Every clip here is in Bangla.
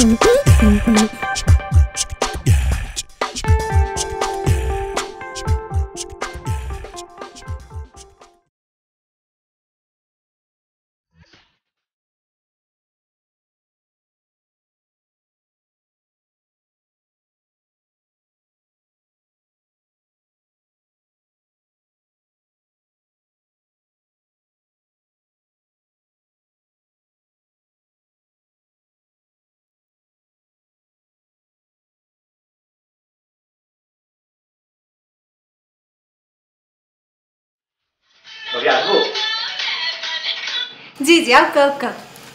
জি জি ওয়েলকাম।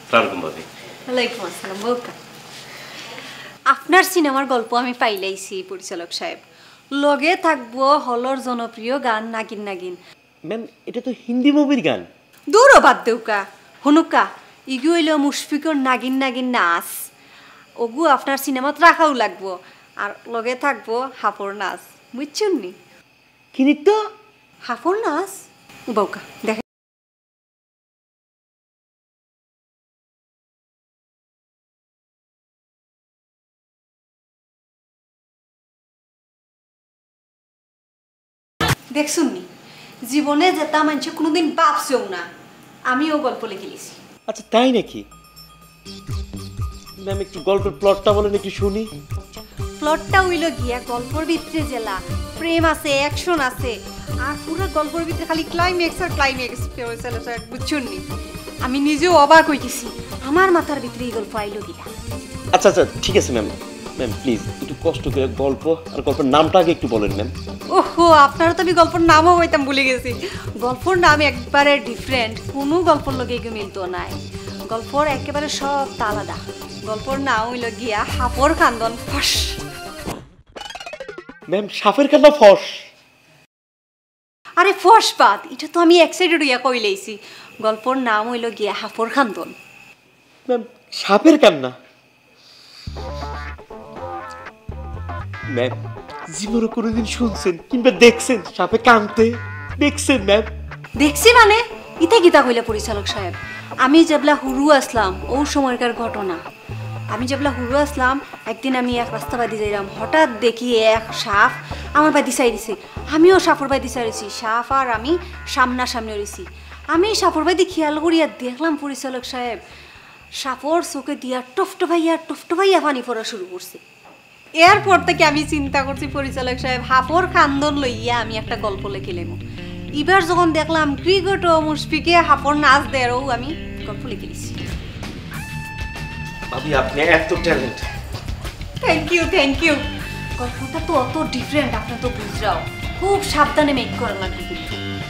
আপনার সিনেমার গল্প আমি পাইলাইছি পরিচালক সাহেব। লগে থাকবো হলর জনপ্রিয় গান নাগিন নাগিন। ম্যাম এটা তো হিন্দি মুভির গান। দূরও বাদ দেউকা হনুকা ইগু হইল মুশফিকর নাগিন নাগিন নাচ। ওগু আপনার সিনেমাত রাখাও লাগবো। আর লগে থাকবো হাফর নাচ, বুঝছেন নি? কি নৃত্য? হাফর নাচ বউকা দেখ। দেখছুন নি জীবনে যেটা মানুষ কোনোদিন ভাবছেও না আমিও গল্প লিখে লিছি। আচ্ছা তাই নাকি? ম্যাম একটু গল্পের প্লটটা বলেন একটু শুনি। প্লটটা হইল গিয়া গল্পের ভিতরে জেলা প্রেম আছে, অ্যাকশন আছে, আর পুরো গল্পের ভিতরে খালি ক্লাইম্যাক্স আর ক্লাইম্যাক্স। বুঝছুন নি আমি নিজেও অবাক হইতেছি আমার মাথার ভিতরে এই গল্প আইলো গিয়া। আচ্ছা আচ্ছা ঠিক আছে ম্যাম। ম্যাম প্লিজ একটু কষ্ট করে গল্প আর গল্পের নামটা আগে একটু বলেন ম্যাম। ওহো আপনারা তো আমি গল্পের নামও হইতাম ভুলে গেছি। গল্পের নাম একবারে ডিফারেন্ট, কোনো গল্পের লগে এগু মিলতো নাই। গল্পর একেবারে সব আলাদা। গল্পর নাম হইল গিয়া হাফর কান্দন ফস। ম্যাম সাপের কান্না ফস? আরে ফস বাদ, এটা তো আমি এক্সাইটেড হইয়া কইলেইছি। গল্পর নাম হইল গিয়া হাফর কান্দন। ম্যাম সাপের কান্না? ম্যাম জীবনে কোনোদিন শুনছেন কিংবা দেখছেন সাপে কাঁদতে? দেখছেন ম্যাম? দেখছি মানে ইতা গীতা কইলা পরিচালক সাহেব। আমি যেবলা হুরু আসলাম ও সময়কার ঘটনা। আমি যেবলা হুরু আসলাম একদিন আমি এক রাস্তা বাদি যাইলাম, হঠাৎ দেখি এক সাপ আমার বাদি চাইছে। আমিও সাপর বাদি চাইছি, সাপ আর আমি সামনাসামনি রয়েছি। আমি সাপর বাদি খেয়াল করিয়া দেখলাম পরিচালক সাহেব সাপর চোখে দিয়া টফটফাইয়া পানি পড়া শুরু করছে। এরপর থেকে আমি চিন্তা করছি পরিচালক সাহেব হাফর কান্দন লইয়া আমি একটা গল্প লিখিলাম। এবার যখন দেখলাম ক্রিকেট ও মুশফিকে হাফর নাচ দেও আমি গল্প লিখে দিছি। ভাবি আপনি এত ট্যালেন্ট। Thank you. গল্পটা তো অত ডিফারেন্ট, আপনি তো বুঝরাও। খুব সাবধানে মেক করা লাগবে কিন্তু।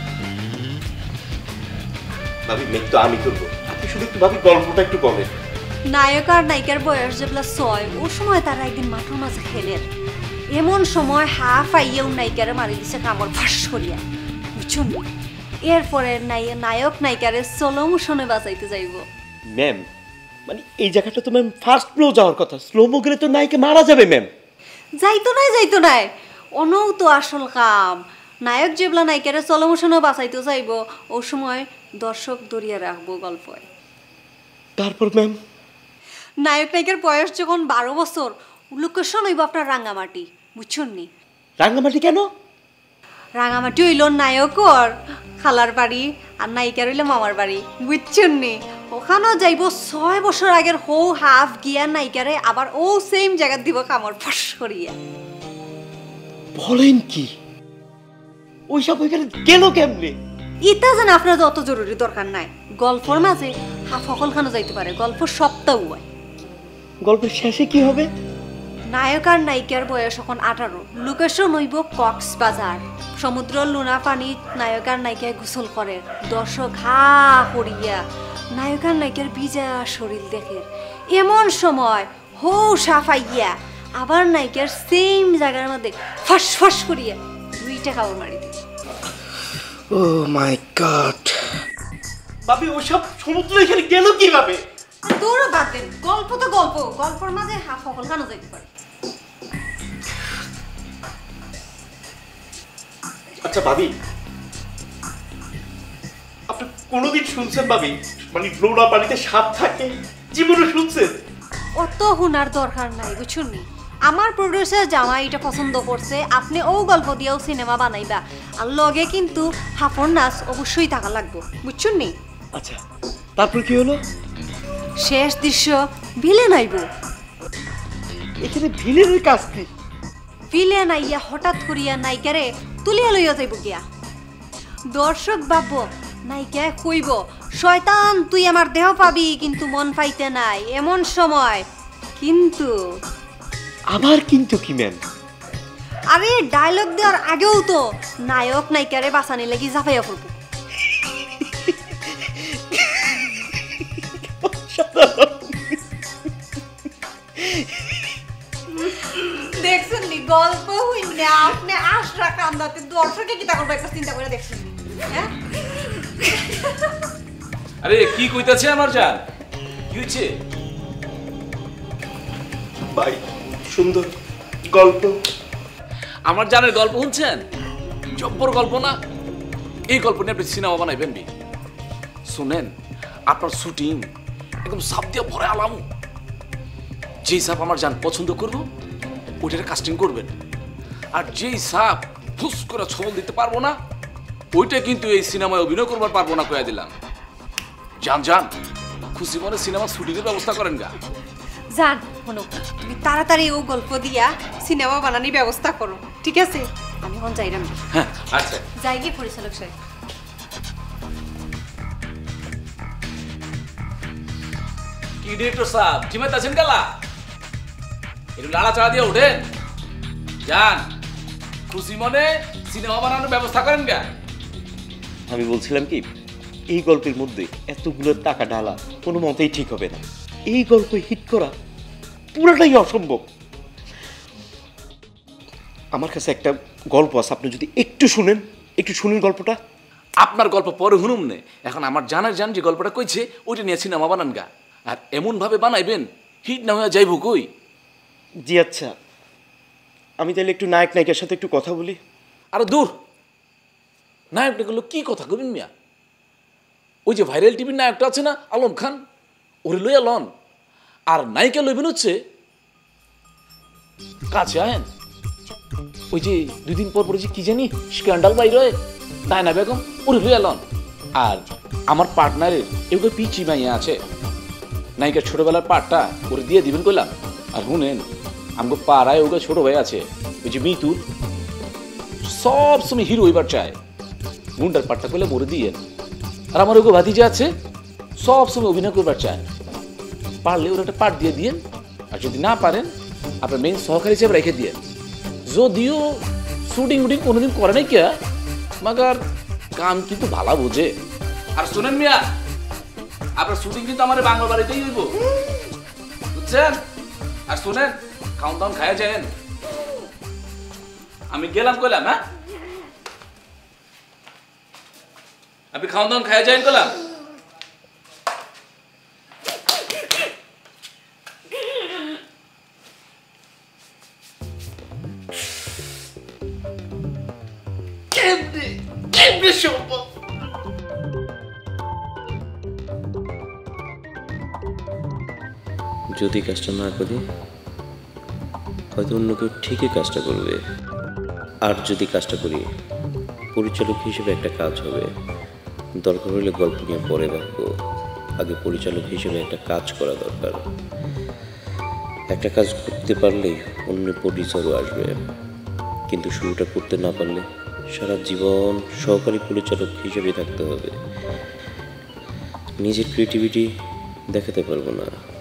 ভাবি মেক তো আমি করব, আপনি শুধু একটু ভাবি গল্পটা একটু বলেন। নায়ক আর নায়িকার বয়স যেগুলা 6, ও সময় তারা একদিন মাঠের মাঝে খেলেন। এমন সময় হাফ আইয়াও নায়িকারে মারি দিছে কামড় ফাঁস করিয়া, বুঝছুন? এরপরে নায়ক নায়িকারে স্লো মোশনে বাঁচাইতে যাইব। ম্যাম মানে এই জায়গাটা তো ম্যাম ফার্স্ট ফ্লো যাওয়ার কথা, স্লো মো গেলে তো নায়িকা মারা যাবে ম্যাম। যাইতো নাই অনও তো আসল কাম। নায়ক যেবলা নায়িকারে স্লো মোশনে বাঁচাইতে যাইব ও সময় দর্শক দরিয়া রাখবো গল্পয়। তারপর ম্যাম নায়ক নায়িকার বয়স যখন 12 বছর, লোকেশন হইব আপনার রাঙ্গামাটি, বুঝছেন নি? রাঙ্গামাটি কেন? রাঙ্গামাটি হইল নায়কর খালার বাড়ি আর নায়িকার হইল মামার বাড়ি, বুঝছেন নি? ওখানেও যাইব 6 বছর আগের হৌ হাফ গিয়া নায়িকারে আবার ও সেম জায়গা দিব কামড় ফস করিয়া। বলেন কি? ওইসব ওইখানে গেল কেমনে? ইটা যেন আপনার অত জরুরি দরকার নাই। গল্পর মাঝে হাফ সকল খানো যাইতে পারে, গল্প সপ্তাহ হয়। গল্পের শেষে কি হবে? নায়ক আর নায়িকার বয়স এখন 18, লোকেশন হইব কক্সবাজার। সমুদ্র লুনা পানি নায়ক আর নায়িকায় গোসল করে, দর্শক হা করিয়া নায়ক আর নায়িকার ভিজা শরীর দেখে। এমন সময় হৌ সাফাইয়া আবার নায়িকার সেম জায়গার মধ্যে ফস ফস করিয়া 2টা কামড় মারি দিল। Oh my God! ভাবি ওসব সমুদ্র এখানে গেল কিভাবে? তোর বাদ দেন, গল্প তো গল্প, গল্পের মাঝে হাফ সকল খানো যাইতে পারে। আচ্ছা ভাবি, আপনি কোনোদিন শুনছেন ভাবি মানে লোনা পানিতে সাপ থাকে? জীবনে শুনছেন? অত হুনার দরকার নাই বুঝছুন নি আমার প্রডিউসার জামাই এটা পছন্দ করছে আপনি ও গল্প দিয়েও সিনেমা বানাইবা আর লগে কিন্তু হাফর নাচ অবশ্যই থাকা লাগবে বুঝছুন নি আচ্ছা তারপর কি হলো শেষ দৃশ্য ভিলেন আইব এখানে ভিলেনের কাজ কি ভিলেন আইয়া হঠাৎ করিয়া নায়িকারে তুলিয়া লইয়া যাইব গিয়া দর্শক ভাববো নায়িকা কইব শয়তান তুই আমার দেহ পাবি কিন্তু মন পাইতে নাই এমন সময় কিন্তু আবার কিন্তু কি ম্যাম আরে ডায়লগ দেওয়ার আগেও তো নায়ক নায়িকারে বাঁচানি লাগি ঝাঁপাইয়া পড়বো দেখছেন নি গল্প হইনা আপনি আশরা কান্দাতে দর্শকে কি তা করবে একটা চিন্তা করে দেখছেন হ্যাঁ আরে কি কইতাছে আমার জান কি হইছে ভাই সুন্দর গল্প আমার জানের গল্প শুনছেন জব্বর গল্প না এই গল্প নিয়ে আপনি সিনেমা বানাইবেন বি শুনেন আপনার শুটিং একদম সাপ দিয়ে ভরে আলাম যেই সাপ আমার জান পছন্দ করবো ওইটার কাস্টিং করবেন আর যেই সাপ ফুস করে ছবল দিতে পারবো না ওইটা কিন্তু এই সিনেমায় অভিনয় করবার পারবো না কয়া দিলাম জান জান খুশি মনে সিনেমা শুটিংয়ের ব্যবস্থা করেন গা জান শোনো তুমি তাড়াতাড়ি ও গল্প দিয়া সিনেমা বানানোর ব্যবস্থা করো ঠিক আছে আমি এখন যাইরাম হ্যাঁ আচ্ছা যাই গিয়ে পরিচালক সাহেব কি ডিরেক্টর সাহেব জিম্মেত আছেন গেলা একটু লাড়া চাড়া দিয়ে ওঠেন যান খুশি মনে সিনেমা বানানোর ব্যবস্থা করেন গা আমি বলছিলাম কি এই গল্পের মধ্যে এতগুলো টাকা ঢালা কোনো মতেই ঠিক হবে না এই গল্প হিট করা পুরোটাই অসম্ভব আমার কাছে একটা গল্প আছে আপনি যদি একটু শুনেন গল্পটা আপনার গল্প পরে হুনুম নে এখন আমার জানার জান যে গল্পটা কইছে ওইটা নিয়ে সিনেমা বানান গা আর এমন ভাবে বানাইবেন হিট না হয়ে যাইব কই জি আচ্ছা আমি তাহলে একটু নায়ক নায়িকার সাথে একটু কথা বলি আর দূর নায়কটা গুলো কি কথা কবেন মিয়া ওই যে ভাইরাল টিভির নায়কটা আছে না আলম খান ওরে লইয়া লন আর নায়িকা লইবেন হচ্ছে কাছে আহেন ওই যে 2 দিন পর পরে যে কি জানি স্ক্যান্ডাল বাইর হয় ডায়না বেগম ওরে লইয়া লন আর আমার পার্টনারের এগুলো পিচি মাইয়া আছে নায়িকার ছোটবেলার পার্টটা ওরে দিয়ে দিবেন কইলাম আর শুনেন আমাকে পাড়ায় ওকে ছোট ভাই আছে ওই যে মিতুল সব সময় হিরো হইবার চায় মুন্ডার পাটটা পেলে মরে দিয়ে আর আমার ওকে ভাতিজা আছে সব সময় অভিনয় করবার চায় পারলে ওর একটা পার্ট দিয়ে দিয়েন আর যদি না পারেন আপনার মেইন সহকারী হিসেবে রেখে দিয়ে যদিও শুটিং উটিং কোনোদিন করে নাই কে মাগার কাম কিন্তু ভালো বোঝে আর শোনেন মিয়া আপনার শুটিং কিন্তু আমার বাংলা বাড়িতেই হইব বুঝছেন আর শোনেন খাওন দাওন খায়া যায়েন আমি গেলাম কইলাম হ্যাঁ আপনি খাওন দাওন খায়া যায়েন কইলাম কেমনে সম্ভব যদি কাজটা না করি হয়তো অন্য কেউ ঠিকই কাজটা করবে আর যদি কাজটা করি পরিচালক হিসেবে একটা কাজ হবে দরকার হলে গল্প নিয়ে পরে ভাববো আগে পরিচালক হিসেবে একটা কাজ করা দরকার একটা কাজ করতে পারলেই অন্য প্রডিউসারও আসবে কিন্তু শুরুটা করতে না পারলে সারা জীবন সহকারী পরিচালক হিসেবে থাকতে হবে নিজের ক্রিয়েটিভিটি দেখাতে পারবো না